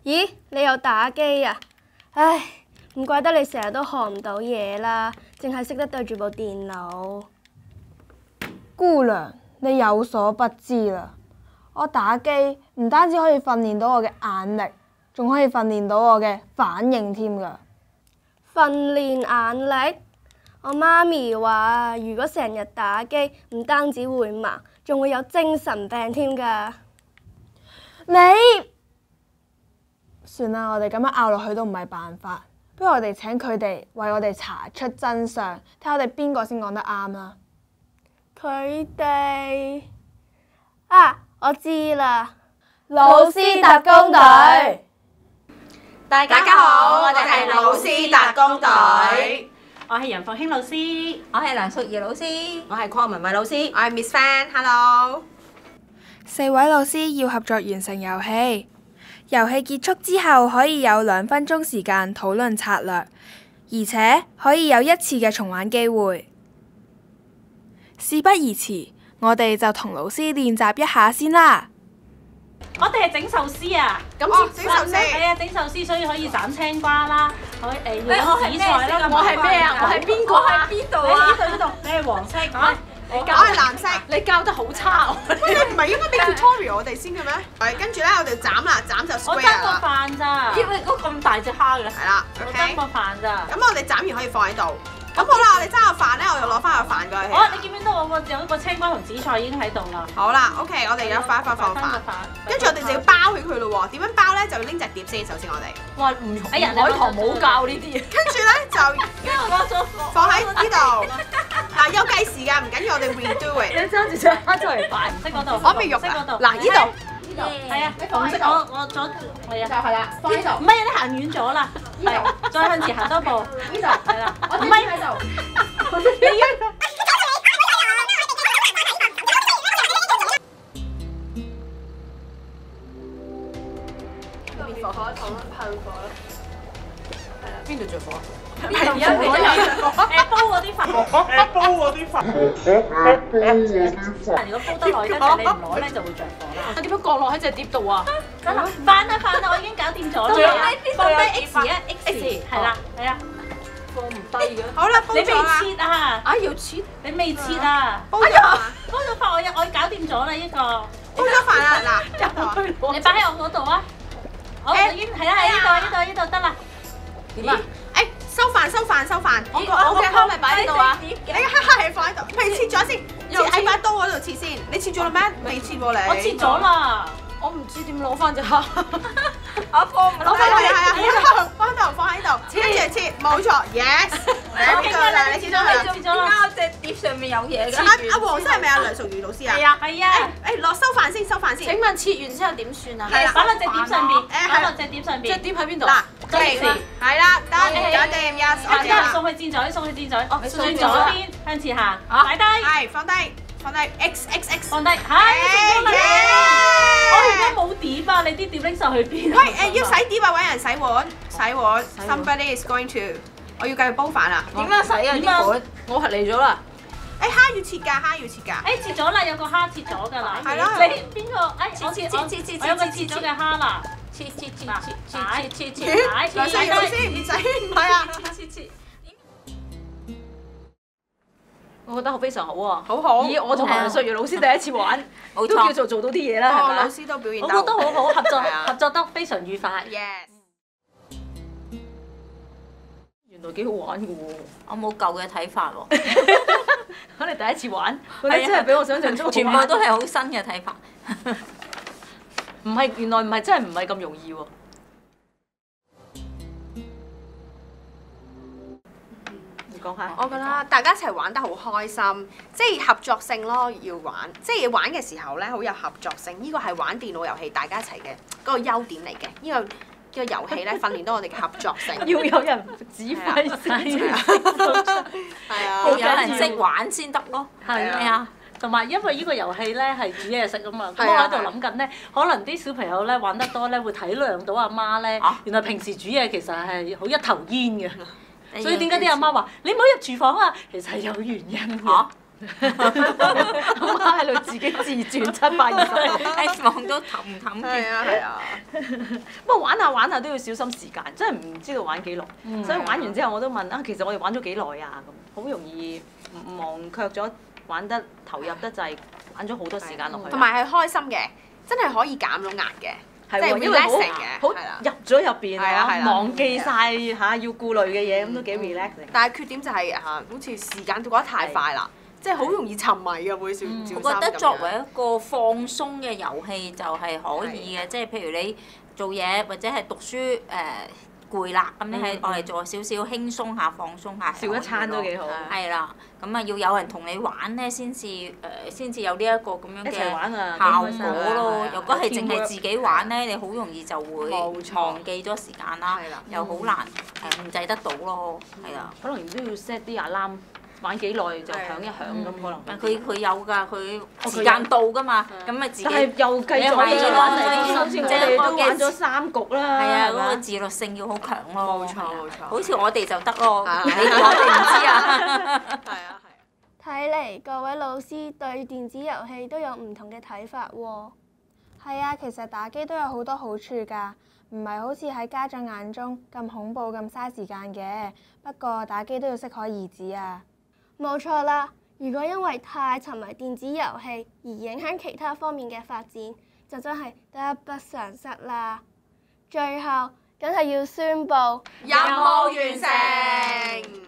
咦，你又打機啊？唉，唔怪得你成日都學唔到嘢啦，淨係識得對住部電腦。 姑娘，你有所不知啦，我打機唔單止可以訓練到我嘅眼力，仲可以訓練到我嘅反應添㗎。 訓練眼力？我媽咪話，如果成日打機，唔單止會盲，仲會有精神病添㗎。 你算啦，我哋咁樣拗落去都唔係辦法，不如我哋請佢哋為我哋查出真相，睇下我哋邊個先講得啱啦。 佢哋啊，我知啦， 老師特工隊。 大家好，我哋係老師特工隊。 我係楊鳳興老師， 我係梁淑儀老師， 我係鄺文慧老師， 我係 Miss Fan。Hello。 4位老師要合作完成遊戲，遊戲結束之後可以有2分鐘時間討論策略，而且可以有1次嘅重玩機會。事不宜遲，我哋就同老師練習一下先啦。 我哋係整壽司啊！ 咁整壽司係啊，整壽司所以可以斬青瓜啦，可以要紫菜啦。 我係咩啊？我係邊個啊？喺邊度啊？ 呢度，你係黃色。 我係藍色。 你教得好差。 喂，你唔係應該俾 tutorial 我哋先嘅咩？係，跟住咧我哋斬啦，斬就 square 啦。 我蒸過飯咋？ 因為嗰咁大隻蝦嘅。 係啦我蒸過飯咋？ 咁我哋斬完可以放喺度。咁好啦，我哋揸個飯咧，我就攞翻個飯過去。 你見唔見到我有個青瓜同紫菜已經喺度啦？ 好啦 ，OK， 我哋而家放飯。跟住我哋就要包起佢咯喎，點樣包咧？就要拎隻碟先，首先我哋。 哇，海棠冇教呢啲嘢。 跟住咧就放喺呢度。嗱，有計時㗎，唔緊要，我哋 redo it。 你揸住隻蝦出嚟擺， 唔識嗰度。 我未肉嗰度。 嗱，呢度。 係啊，紅色我左係啊。 就係啦，放喺度。 唔係啊，你行遠咗啦。係，再向前行多步。 呢度係啦。 唔係喺度。 火筒噴火咯。 邊度着火？ 而家你煲嗰啲飯。如果煲得耐得滯，你唔攞咧就會着火啦。 點樣降落喺隻碟度啊？ 得啦，飯啊，我已經搞掂咗啦。放低 X 啊 ，X 係啦，係啊。 放唔低嘅。 好啦，煲你未咗啦。 切啊？ 啊，要切？ 你未切啊？ 煲咗飯。 煲咗飯我搞掂咗啦呢個。 煲咗飯啦，嗱， 你擺喺我嗰度啊。我已經係啦，喺呢度得啦。 點啊？ 誒，收飯。 我嘅蝦咪擺喺度啊？ 你嘅蝦係放喺度，未切咗先，切喺把刀嗰度切先。你切咗啦咩？未切喎你。 我切咗啦。 我唔知點攞翻隻蝦。 阿放攞翻嚟係啊，放喺度，跟住切，冇錯 ，yes。呢個啦，你切咗佢。 切咗啦。 我隻碟上面有嘢㗎。 阿黃生係咪阿梁淑儀老師啊？ 係啊。 誒，落收飯先。 請問切完之後點算啊？ 係啦擺落隻碟上邊。擺落隻碟上邊。 隻碟喺邊度？ 嗱， 即時係啦，搞掂，yes。 我之後送去箭嘴，轉左邊向前行，擺低。 係放低，X。 放低，我而家冇碟啊！你啲碟拎上去邊？ 喂，要洗碟啊！揾人洗碗。Somebody is going to。我要繼續煲飯啊！ 點樣洗啊？啲碗我嚟咗啦。 誒，蝦要切㗎。 誒切咗啦，有個蝦切咗㗎啦。 係啦。 你邊個？誒我有個切咗嘅蝦啦。切。 梁淑儀老師唔使，唔係啊。 我覺得非常好喎， 好好。 咦，我同梁淑儀老師第一次玩，都叫做到啲嘢啦，係咪？ 老師都表現得。 我覺得好好，合作得非常愉快。 Yes。 原來幾好玩嘅喎。 我冇舊嘅睇法喎， 可能第一次玩，嗰啲真係比我想象中全部都係好新嘅睇法。 唔係，原來唔係真係唔係咁容易喎。你講下。 我覺得大家一齊玩得好開心，即係合作性咯，要玩。即係玩嘅時候咧，好有合作性。呢個係玩電腦遊戲大家一齊嘅嗰個優點嚟嘅。呢個遊戲咧訓練到我哋嘅合作性。 要有人指揮先。 係啊。 要有人識玩先得咯。 係啊。 同埋因為呢個遊戲咧係煮嘢食啊嘛，咁我喺度諗緊咧，可能啲小朋友咧玩得多咧會體諒到阿媽咧，原來平時煮嘢其實係好一頭煙嘅，所以點解啲阿媽話你唔好入廚房啊？其實係有原因嘅。 阿媽喺度自己自轉720度， 喺望到氹唔氹係住。 啊係啊， 不過玩下玩下都要小心時間，真係唔知道玩幾耐。所以玩完之後我都問啊，其實我哋玩咗幾耐啊？咁好容易忘卻咗玩得投入得滯，玩咗好多時間落去。 同埋係開心嘅，真係可以減到壓嘅。即係係喎，因為 relaxing 嘅， 好係啦入咗入邊係啦係啦忘記晒嚇要顧慮嘅嘢，咁都幾 relaxing。 但係缺點就係好似時間過得太快啦，即係好容易沉迷嘅會小心我覺得作為一個放鬆嘅遊戲就係可以嘅，即係譬如你做嘢或者係讀書攰啦，咁你係我嚟做少少輕鬆下、放鬆下， 笑一餐都幾好。 係啦，咁啊要有人同你玩咧，先至有呢一個咁樣一齊玩啊嘅效幾開心果咯係。 如果係淨係 teamwork 自己玩咧，你好容易就會冇錯忘記咗時間啦係啦， 又好難控制得到咯，係啦。 可能都要 set 啲 alarm，玩幾耐就響一響咁可能。 佢有㗎，佢時間到㗎嘛，咁咪自己但係又繼續係咯玩所以好似我即係哋都我嘅玩咗3局啦， 係啊， 係嘛嗰個自律性要好強咯。 冇錯冇錯好似我哋就得咯， 係啊你我哋唔知啊。 係啊係。 睇嚟各位老師對電子遊戲都有唔同嘅睇法喎。 係啊，其實打機都有好多好處㗎，唔係好似喺家長眼中咁恐怖咁嘥時間嘅。不過打機都要適可而止啊。 冇錯啦，如果因為太沉迷電子遊戲而影響其他方面嘅發展，就真係得不償失啦。最後，梗係要宣布任務完成。